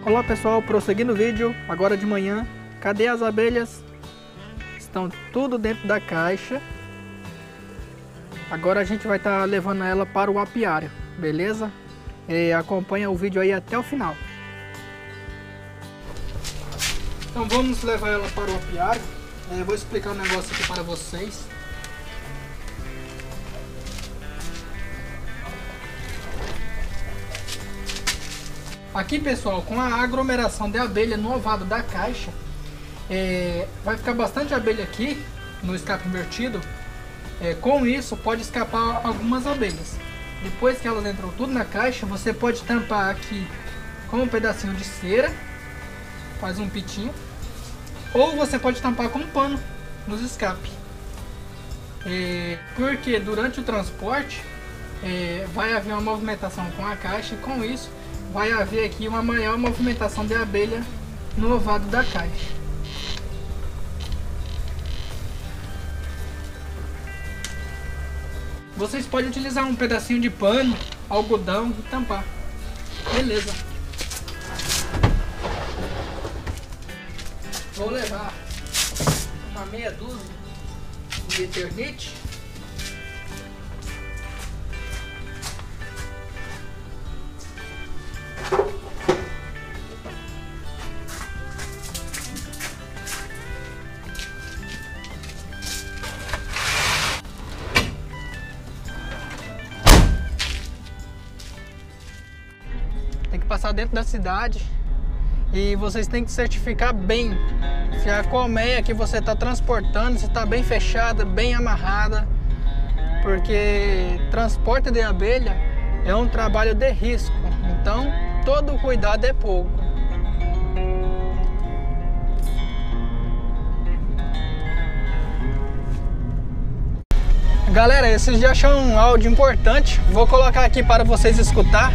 Olá pessoal, prosseguindo o vídeo, agora de manhã. Cadê as abelhas? Estão tudo dentro da caixa. Agora a gente vai estar levando ela para o apiário, beleza? Acompanha o vídeo aí até o final. Então vamos levar ela para o apiário. Vou explicar um negócio aqui para vocês. Aqui pessoal, com a aglomeração de abelha no ovado da caixa, vai ficar bastante abelha aqui no escape invertido. Com isso pode escapar algumas abelhas. Depois que elas entram tudo na caixa, você pode tampar aqui com um pedacinho de cera, faz um pitinho, ou você pode tampar com um pano nos escapes. Porque durante o transporte vai haver uma movimentação com a caixa, e com isso vai haver aqui uma maior movimentação de abelha no ovado da caixa. Vocês podem utilizar um pedacinho de pano, algodão e tampar. Beleza. Vou levar uma meia dúzia de Eternite. Tem que passar dentro da cidade e vocês têm que certificar bem se a colmeia que você está transportando está bem fechada, bem amarrada, porque transporte de abelha é um trabalho de risco, então todo cuidado é pouco. Galera, esses dias achei um áudio importante, vou colocar aqui para vocês escutar.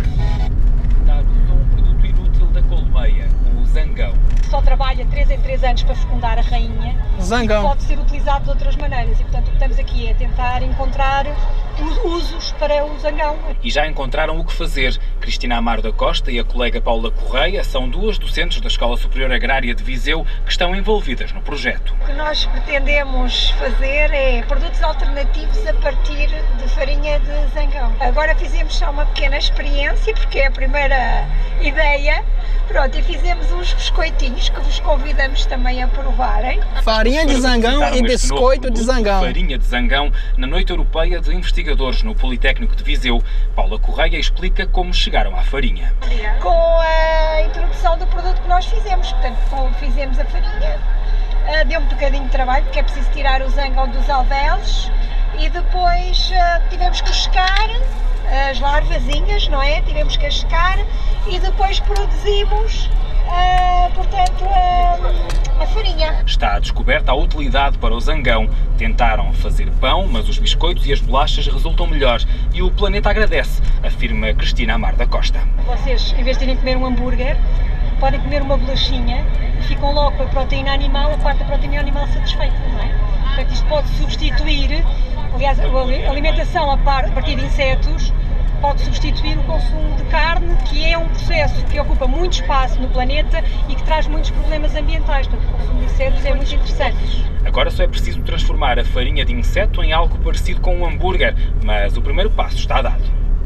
Zangão. Só trabalha 3 em 3 anos para fecundar a rainha. Zangão. Pode ser utilizado de outras maneiras e, portanto, o que estamos aqui é tentar encontrar usos para o zangão. E já encontraram o que fazer. Cristina Amaro da Costa e a colega Paula Correia são duas docentes da Escola Superior Agrária de Viseu que estão envolvidas no projeto. O que nós pretendemos fazer é produtos alternativos a partir de farinha de zangão. Agora fizemos só uma pequena experiência, porque é a primeira ideia. Pronto, e fizemos uns biscoitinhos que vos convidamos também a provarem. Farinha de zangão e biscoito de zangão. Farinha de zangão na Noite Europeia de Investigadores no Politécnico de Viseu. Paula Correia explica como chegaram à farinha. Com a introdução do produto que nós fizemos, portanto, fizemos a farinha, deu um bocadinho de trabalho, porque é preciso tirar o zangão dos alvéolos e depois tivemos que secar as larvazinhas, não é? Tivemos que as secar e depois produzimos, portanto, a farinha. Está descoberta a utilidade para o zangão. Tentaram fazer pão, mas os biscoitos e as bolachas resultam melhores e o planeta agradece, afirma Cristina Amaro da Costa. Vocês, em vez de irem comer um hambúrguer, podem comer uma bolachinha e ficam logo com a proteína animal, a parte da proteína animal satisfeita, não é? Portanto, isto pode substituir, aliás, a alimentação a partir de insetos pode substituir o consumo de carne, que é um processo que ocupa muito espaço no planeta e que traz muitos problemas ambientais. Portanto, o consumo de insetos é muito interessante. Agora só é preciso transformar a farinha de inseto em algo parecido com um hambúrguer, mas o primeiro passo está dado.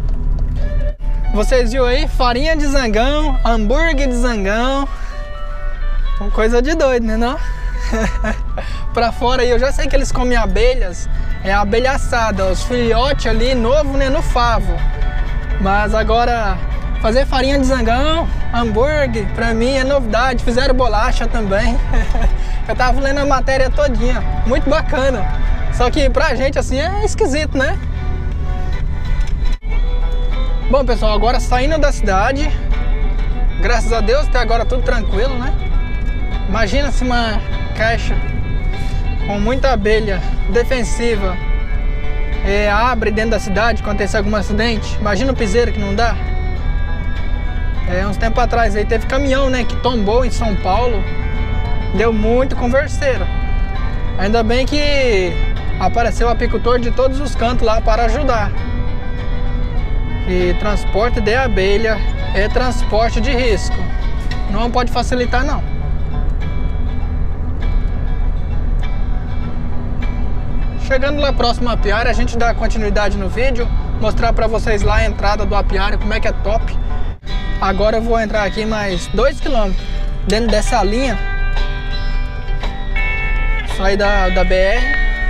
Vocês viram aí? Farinha de zangão, hambúrguer de zangão. Uma coisa de doido, né não? Pra fora aí, eu já sei que eles comem abelhas, abelha assada, os filhotes ali, novo, né, no favo. Mas agora, fazer farinha de zangão, hambúrguer, pra mim é novidade. Fizeram bolacha também. Eu tava lendo a matéria todinha, muito bacana. Só que pra gente assim é esquisito, né? Bom pessoal, agora saindo da cidade, graças a Deus até agora tudo tranquilo, né? Imagina se uma caixa com muita abelha defensiva abre dentro da cidade, acontecer algum acidente. Imagina o piseiro que não dá. Uns tempos atrás aí teve caminhão, né, que tombou em São Paulo. Deu muito converseiro. Ainda bem que apareceu o apicultor de todos os cantos lá para ajudar. E transporte de abelha é transporte de risco. não pode facilitar não. Chegando lá próximo ao apiário, a gente dá continuidade no vídeo, mostrar pra vocês lá a entrada do apiário, como é que é top. Agora eu vou entrar aqui mais 2 km dentro dessa linha, sair da BR.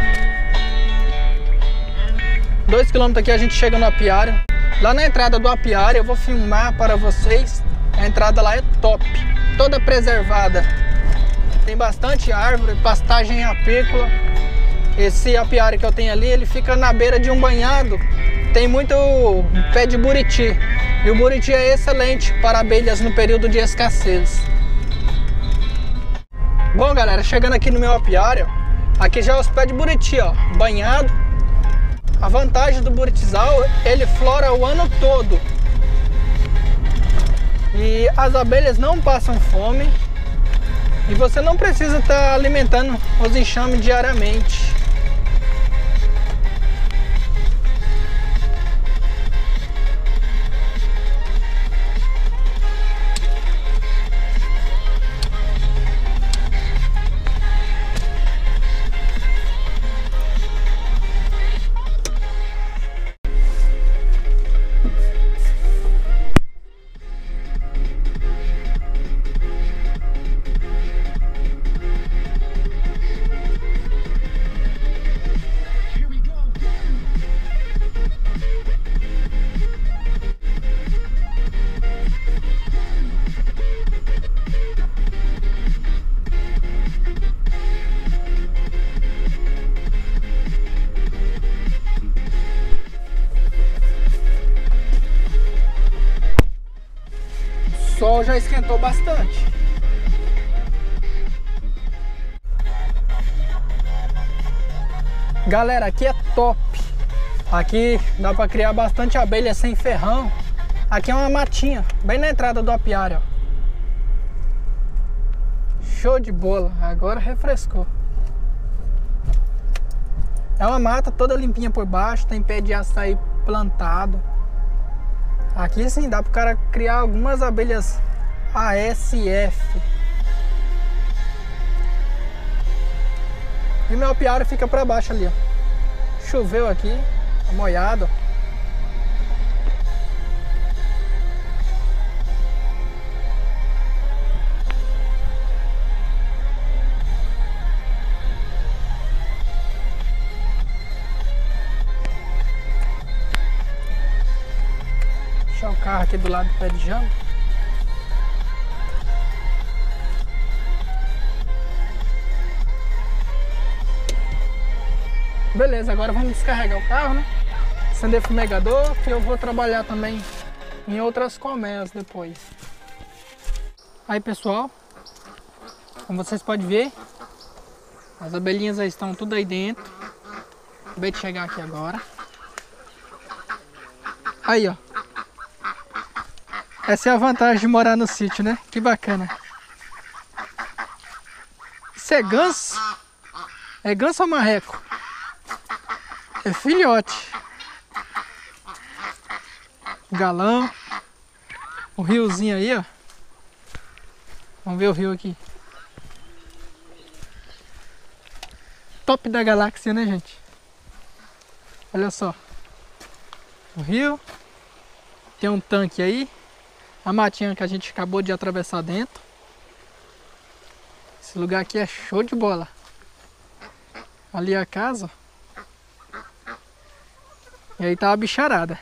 2 km aqui a gente chega no apiário. Lá na entrada do apiário eu vou filmar para vocês. A entrada lá é top, toda preservada. Tem bastante árvore, pastagem apícola. Esse apiário que eu tenho ali, ele fica na beira de um banhado. Tem muito pé de buriti. E o buriti é excelente para abelhas no período de escassez. Bom, galera, chegando aqui no meu apiário, aqui já é os pés de buriti, ó, banhado. A vantagem do buritizal, ele flora o ano todo. E as abelhas não passam fome. E você não precisa estar alimentando os enxames diariamente. O sol já esquentou bastante. Galera, aqui é top. Aqui dá para criar bastante abelha sem ferrão. Aqui é uma matinha, bem na entrada do apiário. Show de bola, agora refrescou. É uma mata toda limpinha por baixo, tem pé de açaí plantado. Aqui sim dá para o cara criar algumas abelhas ASF. E meu apiário fica para baixo ali, ó. Choveu aqui, tá molhado. Deixar o carro aqui do lado do pé de jambo. Beleza, agora vamos descarregar o carro, né? Acender o fumegador, que eu vou trabalhar também em outras colmeias depois. Aí, pessoal, como vocês podem ver, as abelhinhas aí estão tudo aí dentro. Acabei de chegar aqui agora. Aí, ó. Essa é a vantagem de morar no sítio, né? Que bacana. Isso é ganso? É ganso ou marreco? É filhote. Galão. O riozinho aí, ó. Vamos ver o rio aqui. Top da galáxia, né, gente? Olha só. O rio. Tem um tanque aí. A matinha que a gente acabou de atravessar dentro. Esse lugar aqui é show de bola. Ali é a casa. E aí tá a bicharada.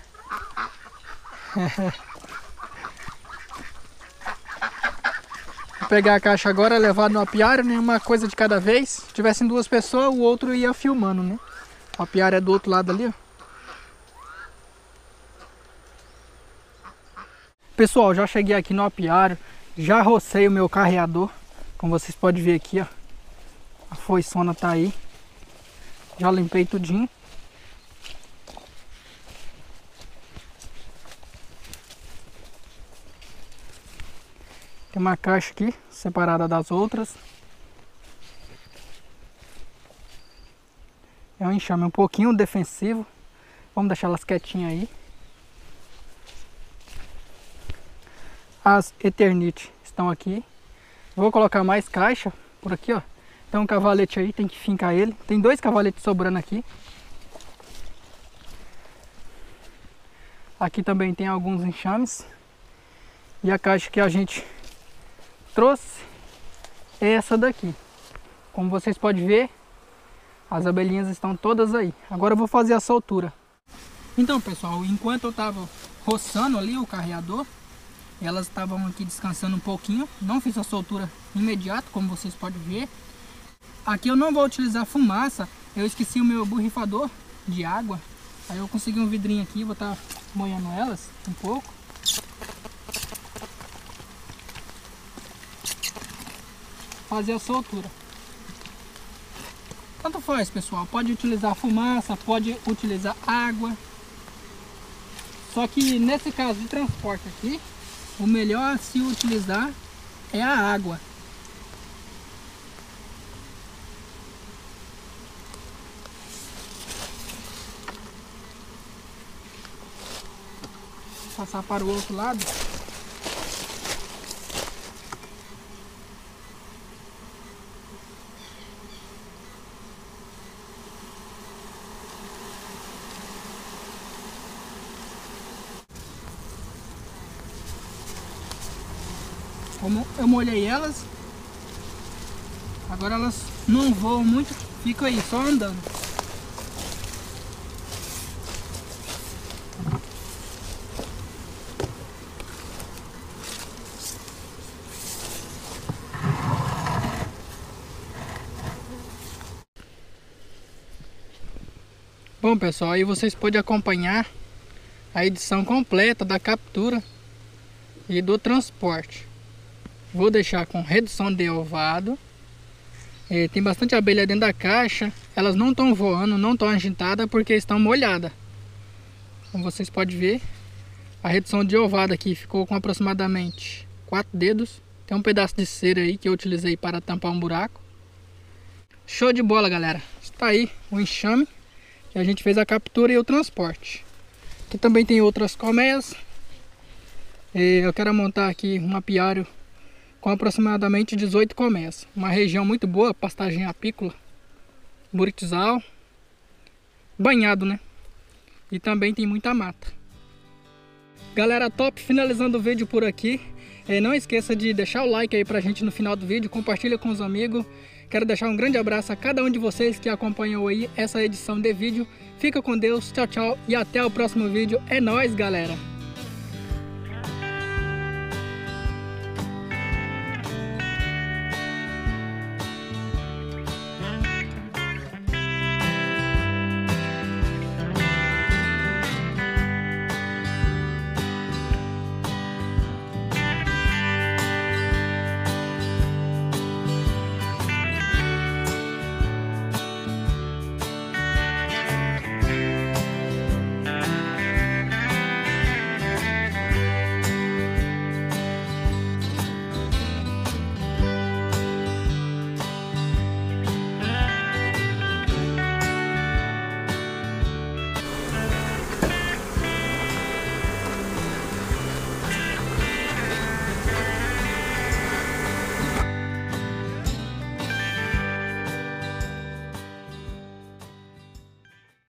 Vou pegar a caixa agora, levar no apiário, né? Uma coisa de cada vez. Se tivessem 2 pessoas, o outro ia filmando, né? O apiário é do outro lado ali, ó. Pessoal, já cheguei aqui no apiário. Já rocei o meu carreador. Como vocês podem ver aqui, ó. A foiçona tá aí. Já limpei tudinho. Tem uma caixa aqui, separada das outras. É um enxame um pouquinho defensivo. Vamos deixar elas quietinhas aí. As Eternite estão aqui. Vou colocar mais caixa por aqui, ó. Tem um cavalete aí, tem que fincar ele. Tem 2 cavaletes sobrando aqui. Aqui também tem alguns enxames. E a caixa que a gente trouxe é essa daqui. Como vocês podem ver, as abelhinhas estão todas aí. Agora eu vou fazer a soltura. Então, pessoal, enquanto eu estava roçando ali o carreador, elas estavam aqui descansando um pouquinho. Não fiz a soltura imediata, como vocês podem ver. Aqui eu não vou utilizar fumaça. Eu esqueci o meu borrifador de água. Aí eu consegui um vidrinho aqui, vou estar molhando elas um pouco. Fazer a soltura. Tanto faz, pessoal. Pode utilizar fumaça, pode utilizar água. Só que nesse caso de transporte aqui, o melhor a se utilizar é a água. Passar para o outro lado. Como eu molhei elas, agora elas não voam muito, ficam aí só andando. Bom, pessoal, aí vocês podem acompanhar a edição completa da captura e do transporte. Vou deixar com redução de ovado. Tem bastante abelha dentro da caixa. Elas não estão voando, não estão agitadas porque estão molhadas. Como vocês podem ver, a redução de ovado aqui ficou com aproximadamente 4 dedos. Tem um pedaço de cera aí que eu utilizei para tampar um buraco. Show de bola, galera. Está aí o enxame que a gente fez a captura e o transporte. Aqui também tem outras colmeias. Eu quero montar aqui um apiário com aproximadamente 18 colmeias. Uma região muito boa, pastagem apícola, buritizal, banhado, né? E também tem muita mata. Galera, top, finalizando o vídeo por aqui. Não esqueça de deixar o like aí pra gente no final do vídeo, compartilha com os amigos. Quero deixar um grande abraço a cada um de vocês que acompanhou aí essa edição de vídeo. Fica com Deus, tchau, tchau e até o próximo vídeo. É nóis, galera!